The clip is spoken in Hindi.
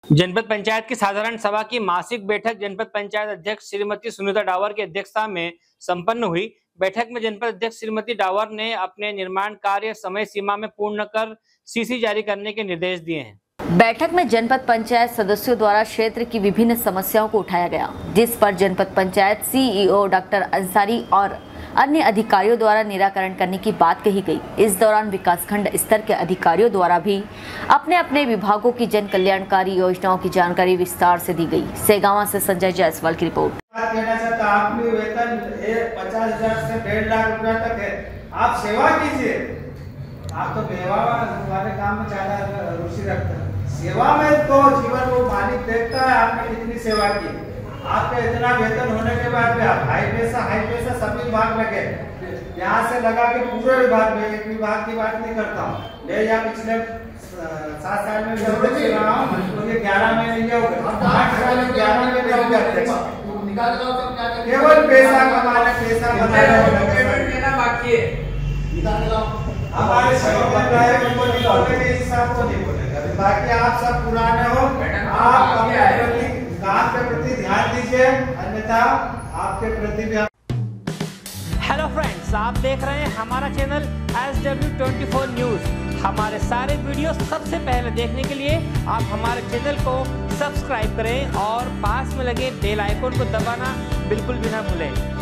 जनपद पंचायत की साधारण सभा की मासिक बैठक जनपद पंचायत अध्यक्ष श्रीमती सुनीता डावर की अध्यक्षता में संपन्न हुई। बैठक में जनपद अध्यक्ष श्रीमती डावर ने अपने निर्माण कार्य समय सीमा में पूर्ण कर सीसी जारी करने के निर्देश दिए हैं। बैठक में जनपद पंचायत सदस्यों द्वारा क्षेत्र की विभिन्न समस्याओं को उठाया गया, जिस पर जनपद पंचायत सीईओ डॉक्टर अंसारी और अन्य अधिकारियों द्वारा निराकरण करने की बात कही गई। इस दौरान विकासखंड स्तर के अधिकारियों द्वारा भी अपने अपने विभागों की जन कल्याणकारी योजनाओं की जानकारी विस्तार से दी गई। सेगावा से संजय जायसवाल की रिपोर्ट। कहना चाहता आपकी वेतन 50,000 से 1.5 लाख रुपया तक है, आप सेवा कीजिए। आप तो बेवा वाले काम में ज्यादा रुचि रखते हैं, सेवा में तो जीवन को मालिक देखता है आपने कितनी सेवा की। आपका इतना वेतन होने के बाद भी आप हाई पैसा सभी विभाग लगे, यहाँ से लगा के पूरे विभाग में, एक विभाग की बात नहीं करता हूँ। ले या पिछले 7 साल में रहा हूँ, मुझे 11 महीने हो गए, 8 साल में 11 महीने हो गए। केवल पैसा कमाना, पैसा बनाना बाकी है। हमारे के हिसाब तो नहीं बोलेगा, बाकी आप सब पुराने हो, आप काम के प्रति ध्यान दीजिए, अन्यथा आपके प्रति भी। हेलो फ्रेंड्स, आप देख रहे हैं हमारा चैनल SW24 न्यूज। हमारे सारे वीडियो सबसे पहले देखने के लिए आप हमारे चैनल को सब्सक्राइब करें और पास में लगे बेल आइकन को दबाना बिल्कुल भी ना भूलें।